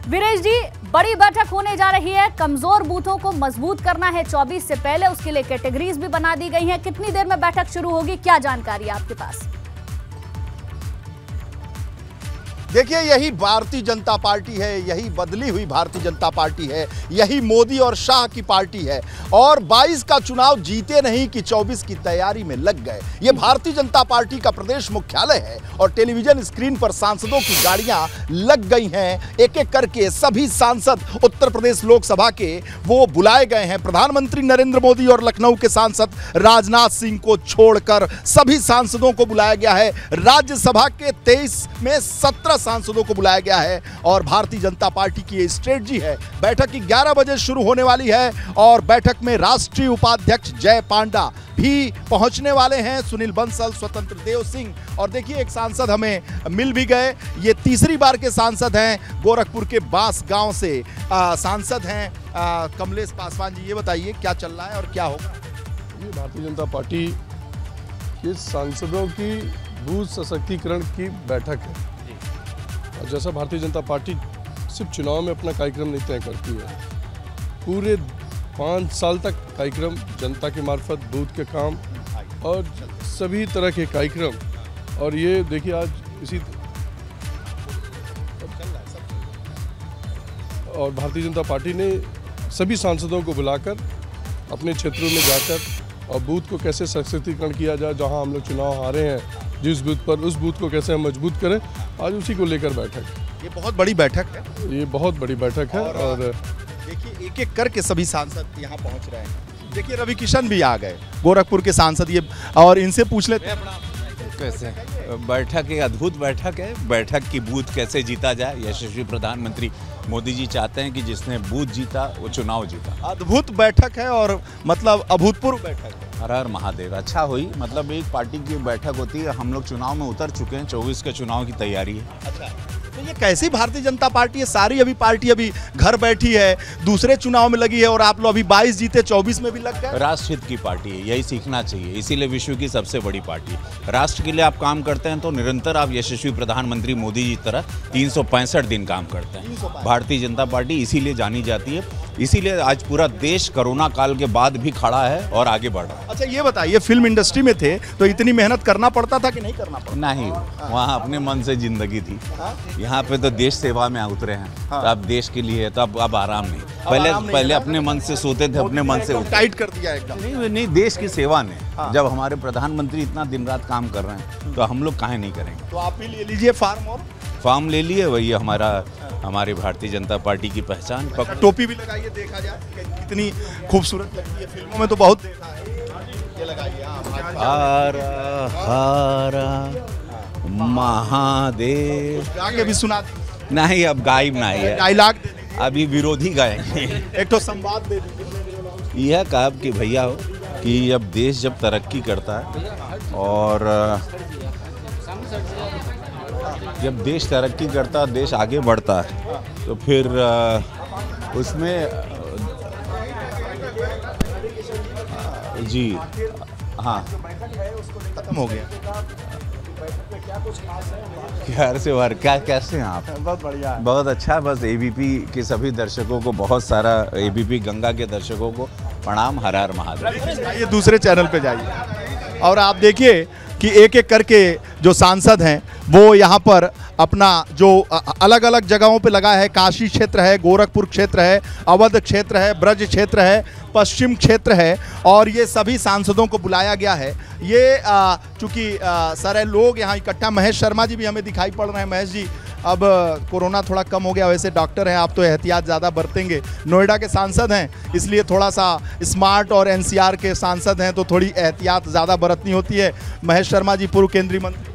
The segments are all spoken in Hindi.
वीरेश जी, बड़ी बैठक होने जा रही है। कमजोर बूथों को मजबूत करना है 24 से पहले, उसके लिए कैटेगरीज भी बना दी गई हैं। कितनी देर में बैठक शुरू होगी, क्या जानकारी है आपके पास? देखिए, यही भारतीय जनता पार्टी है, यही बदली हुई भारतीय जनता पार्टी है, यही मोदी और शाह की पार्टी है। और 22 का चुनाव जीते नहीं कि 24 की तैयारी में लग गए। ये भारतीय जनता पार्टी का प्रदेश मुख्यालय है और टेलीविजन स्क्रीन पर सांसदों की गाड़ियां लग गई हैं। एक एक करके सभी सांसद उत्तर प्रदेश लोकसभा के वो बुलाए गए हैं। प्रधानमंत्री नरेंद्र मोदी और लखनऊ के सांसद राजनाथ सिंह को छोड़कर सभी सांसदों को बुलाया गया है। राज्यसभा के 23 में 17 सांसदों को बुलाया गया है और भारतीय जनता पार्टी की ये स्ट्रेटजी है। बैठक 11 बजे शुरू होने वाली है और बैठक में राष्ट्रीय उपाध्यक्ष जय पांडा भी पहुंचने वाले हैं, सुनील बंसल, स्वतंत्र देव सिंह। और देखिए, एक सांसद हमें मिल भी गए। ये तीसरी बार के सांसद हैं, गोरखपुर के बांस गांव से सांसद हैं कमलेश पासवान जी। ये बताइए क्या चल रहा है और क्या होगा? ये भारतीय जनता पार्टी के सांसदों की बूथ सशक्तिकरण की बैठक है। और जैसा भारतीय जनता पार्टी सिर्फ चुनाव में अपना कार्यक्रम नहीं तय करती है, पूरे 5 साल तक कार्यक्रम जनता के मार्फत बूथ के काम और सभी तरह के कार्यक्रम। और ये देखिए, आज इसी और भारतीय जनता पार्टी ने सभी सांसदों को बुलाकर अपने क्षेत्रों में जाकर और बूथ को कैसे सशक्तिकरण किया जाए, जहां हम लोग चुनाव हारे हैं जिस बूथ पर, उस बूथ को कैसे हम मजबूत करें, आज उसी को लेकर बैठक। ये बहुत बड़ी बैठक है, ये बहुत बड़ी बैठक है। और देखिए, एक एक करके सभी सांसद यहाँ पहुँच रहे हैं। देखिए, रवि किशन भी आ गए, गोरखपुर के सांसद। ये और इनसे पूछ लेते हैं कैसे बैठक एक अद्भुत बैठक है। बैठक की बूथ कैसे जीता जाए, यशस्वी प्रधानमंत्री मोदी जी चाहते हैं कि जिसने बूथ जीता वो चुनाव जीता। अद्भुत बैठक है और मतलब अभूतपूर्व बैठक है। हर हर महादेव। अच्छा हुई, मतलब एक पार्टी की बैठक होती है। हम लोग चुनाव में उतर चुके हैं, 24 के चुनाव की तैयारी है। अच्छा, तो ये कैसी भारतीय जनता पार्टी है? सारी अभी पार्टी अभी घर बैठी है, दूसरे चुनाव में लगी है और आप लोग अभी 22 जीते 24 में भी लग गए। राष्ट्रहित की पार्टी है, यही सीखना चाहिए। इसीलिए विश्व की सबसे बड़ी पार्टी है। राष्ट्र के लिए आप काम करते हैं तो निरंतर आप यशस्वी प्रधानमंत्री मोदी जी तरह 365 दिन काम करते हैं। भारतीय जनता पार्टी इसीलिए जानी जाती है, इसीलिए आज पूरा देश कोरोना काल के बाद भी खड़ा है और आगे बढ़ रहा है। अच्छा, ये बताइए, फिल्म इंडस्ट्री में थे तो इतनी मेहनत करना पड़ता था कि नहीं करना पड़ता? नहीं, वहाँ अपने मन से जिंदगी थी। यहाँ पे तो देश सेवा में उतरे हैं। तो अब देश के लिए तो अब आराम नहीं। पहले अपने मन से सोते थे, अपने मन से टाइट कर दिया एकदम। नहीं, देश की सेवा ने जब हमारे प्रधानमंत्री इतना दिन रात काम कर रहे हैं तो हम लोग काहे नहीं करेंगे? तो आप भी ले लीजिए फॉर्म ले लिए। वही हमारे भारतीय जनता पार्टी की पहचान। टोपी भी लगाइए, देखा जाए कितनी खूबसूरत लगती है। फिल्मों में तो बहुत देखा है। ये लगाइए। हर हर महादेव। आगे भी सुना नहीं, अब गायब नहीं है, डायलॉग अभी विरोधी गाएंगे। एक तो संवाद दे दीजिए। यह कहा कि भैया हो कि अब देश जब तरक्की करता है और जब देश तरक्की करता है, देश आगे बढ़ता है, तो फिर उसमें जी हाँ खत्म हो गया। घर से बाहर क्या कैसे हैं आप? बहुत बढ़िया, बहुत अच्छा। बस एबीपी के सभी दर्शकों को, बहुत सारा एबीपी गंगा के दर्शकों को प्रणाम। हर हर महादेव। ये दूसरे चैनल पे जाइए और आप देखिए कि एक एक करके जो सांसद हैं वो यहाँ पर अपना जो अलग अलग जगहों पे लगा है। काशी क्षेत्र है, गोरखपुर क्षेत्र है, अवध क्षेत्र है, ब्रज क्षेत्र है, पश्चिम क्षेत्र है और ये सभी सांसदों को बुलाया गया है। ये चूँकि सारे लोग यहाँ इकट्ठा, महेश शर्मा जी भी हमें दिखाई पड़ रहे हैं। महेश जी, अब कोरोना थोड़ा कम हो गया, वैसे डॉक्टर हैं आप तो एहतियात ज़्यादा बरतेंगे। नोएडा के सांसद हैं इसलिए थोड़ा सा स्मार्ट, और एनसीआर के सांसद हैं तो थोड़ी एहतियात ज़्यादा बरतनी होती है। महेश शर्मा जी, पूर्व केंद्रीय मंत्री,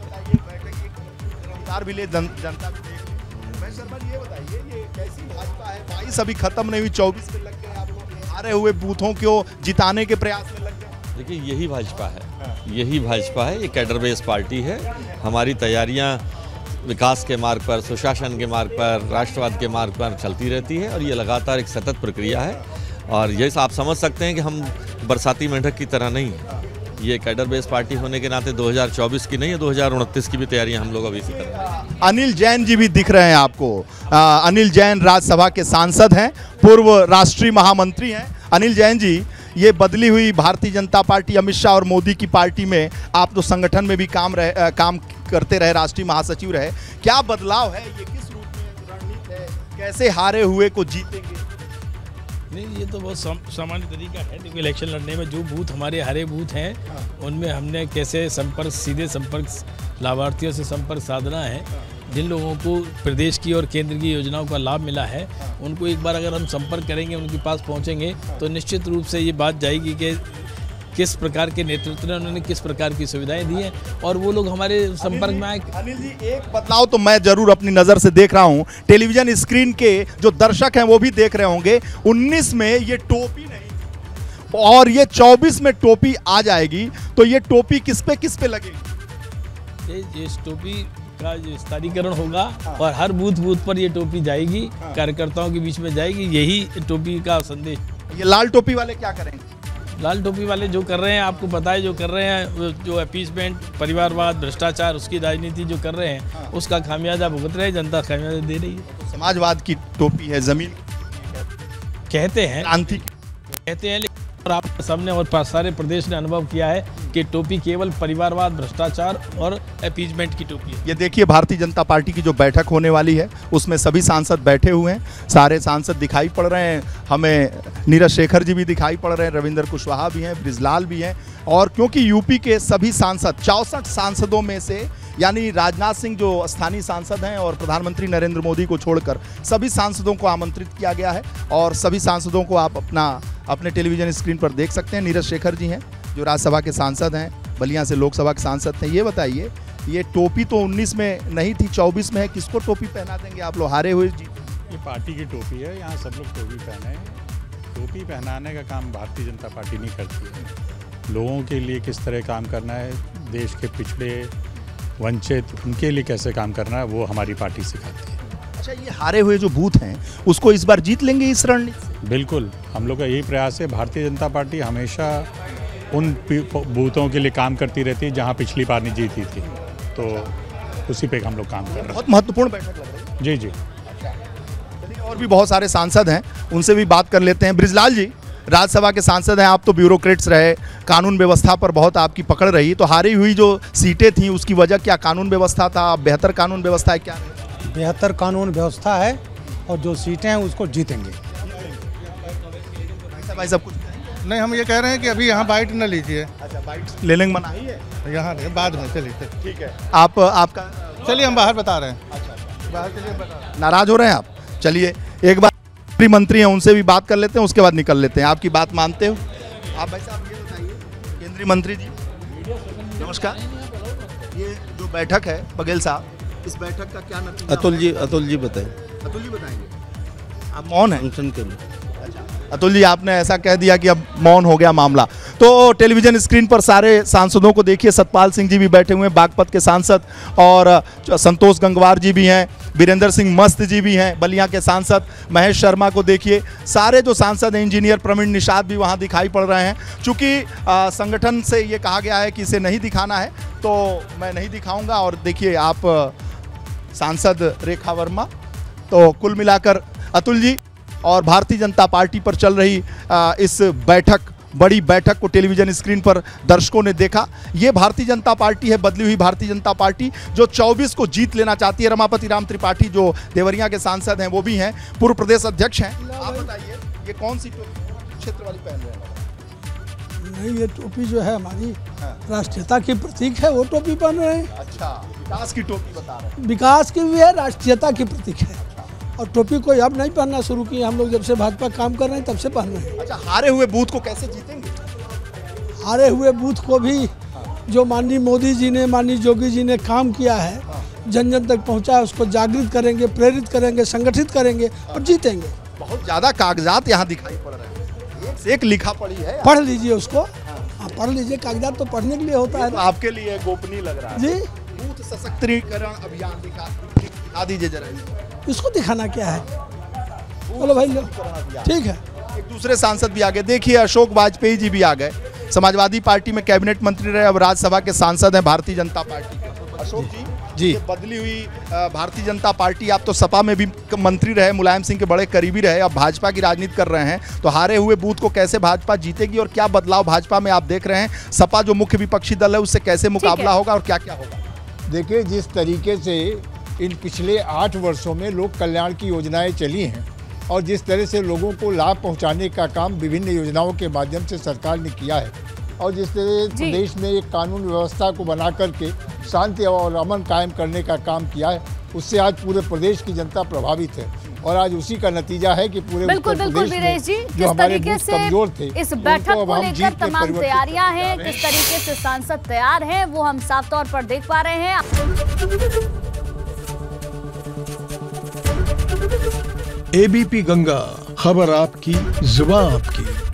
भी ले जनता भी देख। महेश शर्मा जी, ये बताइए, ये कैसी भाजपा है? 22 अभी खत्म नहीं हुई, 24 में लग गए आप लोग। हारे हुए बूथों को जिताने के प्रयास में लग गए। देखिए, यही भाजपा है, यही भाजपा है। ये कैडर बेस पार्टी है। हमारी तैयारियां विकास के मार्ग पर, सुशासन के मार्ग पर, राष्ट्रवाद के मार्ग पर चलती रहती है और ये लगातार एक सतत प्रक्रिया है। और ये आप समझ सकते हैं कि हम बरसाती मेंढक की तरह नहीं है। ये कैडर बेस पार्टी होने के नाते 2024 की नहीं है, 2029 की भी तैयारियां हम लोग अभी से कर रहे हैं। अनिल जैन जी भी दिख रहे हैं आपको। अनिल जैन राज्यसभा के सांसद हैं, पूर्व राष्ट्रीय महामंत्री हैं। अनिल जैन जी, ये बदली हुई भारतीय जनता पार्टी, अमित शाह और मोदी की पार्टी में आप तो संगठन में भी काम करते रहे, राष्ट्रीय महासचिव रहे, क्या बदलाव है? ये किस रूप में रणनीति है? कैसे हारे हुए को जीतेंगे? नहीं, ये तो बहुत सामान्य तरीका है। देखिए, इलेक्शन लड़ने में जो बूथ हमारे हरे बूथ हैं उनमें हमने कैसे संपर्क, सीधे संपर्क लाभार्थियों से संपर्क साधना है। जिन लोगों को प्रदेश की और केंद्र की योजनाओं का लाभ मिला है उनको एक बार अगर हम संपर्क करेंगे, उनके पास पहुंचेंगे, तो निश्चित रूप से ये बात जाएगी कि किस प्रकार के नेतृत्व ने उन्होंने किस प्रकार की सुविधाएं दी हैं और वो लोग हमारे संपर्क में आए। अनिल जी, एक बदलाव तो मैं जरूर अपनी नज़र से देख रहा हूं, टेलीविजन स्क्रीन के जो दर्शक हैं वो भी देख रहे होंगे। 19 में ये टोपी नहीं और ये 24 में टोपी आ जाएगी, तो ये टोपी किस पे लगेगी? ये टोपी का जो विस्तारीकरण होगा और हर बूथ पर ये टोपी जाएगी, कार्यकर्ताओं के बीच में जाएगी, यही टोपी का संदेश। ये लाल टोपी वाले क्या करेंगे? लाल टोपी वाले जो कर रहे हैं, आपको पता है, जो कर रहे हैं, जो अपीसमेंट, परिवारवाद, भ्रष्टाचार, उसकी राजनीति जो कर रहे हैं, उसका खामियाजा भुगत रहे हैं, जनता खामियाजा दे रही है। समाजवाद की टोपी है, जमीन कहते हैं, क्रांति कहते हैं, और आप सबने और सारे प्रदेश ने अनुभव किया है कि टोपी केवल परिवारवाद, भ्रष्टाचार और अपीसमेंट की टोपी है। ये देखिए, भारतीय जनता पार्टी की जो बैठक होने वाली है उसमें सभी सांसद बैठे हुए हैं, सारे सांसद दिखाई पड़ रहे हैं हमें। नीरज शेखर जी भी दिखाई पड़ रहे हैं, रविंद्र कुशवाहा भी हैं, ब्रिजलाल भी हैं, और क्योंकि यूपी के सभी सांसद 64 सांसदों में से, यानी राजनाथ सिंह जो स्थानीय सांसद हैं और प्रधानमंत्री नरेंद्र मोदी को छोड़कर सभी सांसदों को आमंत्रित किया गया है और सभी सांसदों को आप अपने टेलीविजन स्क्रीन पर देख सकते हैं। नीरज शेखर जी हैं जो राज्यसभा के सांसद हैं, बलिया से लोकसभा के सांसद थे। ये बताइए, ये टोपी तो 19 में नहीं थी, 24 में है, किसको टोपी पहना देंगे आप लोग? हारे हुए जी। ये पार्टी की टोपी है, यहाँ सब लोग टोपी पहने हैं। टोपी पहनाने का काम भारतीय जनता पार्टी नहीं करती है। लोगों के लिए किस तरह काम करना है, देश के पिछड़े वंचित, उनके लिए कैसे काम करना है, वो हमारी पार्टी सिखाती है। अच्छा, ये हारे हुए जो बूथ हैं उसको इस बार जीत लेंगे इस रणनीति? बिल्कुल, हम लोग का यही प्रयास है। भारतीय जनता पार्टी हमेशा उन बूथों के लिए काम करती रहती है जहां पिछली बार नहीं जीती थी, तो उसी पे हम लोग काम कर रहे हैं। बहुत महत्वपूर्ण बैठक लग रही है। जी जी। चलिए, और भी बहुत सारे सांसद हैं, उनसे भी बात कर लेते हैं। ब्रिजलाल जी, राज्यसभा के सांसद हैं, आप तो ब्यूरोक्रेट्स रहे, कानून व्यवस्था पर बहुत आपकी पकड़ रही, तो हारी हुई जो सीटें थी उसकी वजह क्या कानून व्यवस्था था? बेहतर कानून व्यवस्था है क्या? बेहतर कानून व्यवस्था है और जो सीटें हैं उसको जीतेंगे। भाई सब कुछ नहीं, हम ये कह रहे हैं कि अभी यहाँ बाइट न लीजिए। अच्छा, बाइट लेने में मनाही है यहाँ नहीं, बाद में। चलिए ठीक है, आपका चलिए, हम बाहर बता रहे हैं। अच्छा, बाहर चलिए, बता रहे हैं। नाराज हो रहे हैं आप? चलिए, एक बार केंद्रीय मंत्री हैं उनसे भी बात कर लेते हैं, उसके बाद निकल लेते हैं। आपकी बात मानते हो आप? भाई साहब ये बताइए, केंद्रीय मंत्री जी नमस्कार, ये जो बैठक है बघेल साहब, इस बैठक का क्या नतीजा? अतुल जी बताएं। अतुल जी बताएंगे। आप मौन हैं? फंक्शन के लिए। अतुल जी, आपने ऐसा कह दिया कि अब मौन हो गया मामला, तो टेलीविजन स्क्रीन पर सारे सांसदों को देखिए। सतपाल सिंह जी भी बैठे हुए हैं, बागपत के सांसद, और संतोष गंगवार जी भी हैं, वीरेंद्र सिंह मस्त जी भी हैं, बलिया के सांसद, महेश शर्मा को देखिए, सारे जो सांसद हैं, इंजीनियर प्रवीण निषाद भी वहाँ दिखाई पड़ रहे हैं। चूँकि संगठन से ये कहा गया है कि इसे नहीं दिखाना है, तो मैं नहीं दिखाऊँगा। और देखिए आप सांसद रेखा वर्मा, तो कुल मिलाकर अतुल जी और भारतीय जनता पार्टी पर चल रही इस बड़ी बैठक को टेलीविजन स्क्रीन पर दर्शकों ने देखा। ये भारतीय जनता पार्टी है, बदली हुई भारतीय जनता पार्टी, जो 24 को जीत लेना चाहती है। रमापति राम त्रिपाठी जो देवरिया के सांसद हैं वो भी हैं, पूर्व प्रदेश अध्यक्ष हैं। आप बताइए, ये कौन सी क्षेत्र वाली पहन रहे हैं? नहीं, ये टोपी जो है हमारी राष्ट्रीयता की प्रतीक है, वो टोपी पहन रहे हैं। अच्छा, विकास की टोपी बता रहे हैं। विकास की भी है, राष्ट्रीयता की प्रतीक है। और टोपी कोई अब नहीं पहनना शुरू की, हम लोग जब से भाजपा काम कर रहे हैं तब से पहन रहे हैं। अच्छा, हारे हुए बूथ को कैसे जीतेंगे? हारे हुए बूथ को भी जो माननीय मोदी जी ने, माननीय योगी जी ने काम किया है, जन जन तक पहुंचा है, उसको जागृत करेंगे, प्रेरित करेंगे, संगठित करेंगे और जीतेंगे। बहुत ज़्यादा कागजात यहाँ दिखाई पड़ रहे हैं, एक से एक लिखा पड़ी है। पढ़ लीजिए उसको, हाँ पढ़ लीजिए, कागजात तो पढ़ने के लिए होता है। तो आपके लिए गोपनीय लग रहा है जी। बूथ सशक्तिकरण अभियान दिखा दीजिए जरा। इसको दिखाना क्या है? बोलो भाई लो, ठीक है। एक दूसरे सांसद भी आ गए, देखिए अशोक वाजपेयी जी भी आ गए। समाजवादी पार्टी में कैबिनेट मंत्री रहे, अब राज्यसभा के सांसद हैं भारतीय जनता पार्टी के। अशोक जी, ये बदली हुई भारतीय जनता पार्टी, आप तो सपा में भी मंत्री रहे, मुलायम सिंह के बड़े करीबी रहे, अब भाजपा की राजनीति कर रहे हैं, तो हारे हुए बूथ को कैसे भाजपा जीतेगी और क्या बदलाव भाजपा में आप देख रहे हैं? सपा जो मुख्य विपक्षी दल है उससे कैसे मुकाबला होगा और क्या क्या होगा? देखिए, जिस तरीके से इन पिछले 8 वर्षों में लोक कल्याण की योजनाएं चली हैं और जिस तरह से लोगों को लाभ पहुंचाने का काम विभिन्न योजनाओं के माध्यम से सरकार ने किया है और जिस तरह प्रदेश में एक कानून व्यवस्था को बना करके शांति और अमन कायम करने का काम किया है, उससे आज पूरे प्रदेश की जनता प्रभावित है और आज उसी का नतीजा है कि पूरे बिल्कुल वीरेश जी, किस तरीके से इस बैठक को लेकर तमाम तैयारियां हैं, किस तरीके से सांसद तैयार हैं, वो हम साफ तौर पर देख पा रहे हैं। एबीपी गंगा, खबर आपकी, जुबान आपकी।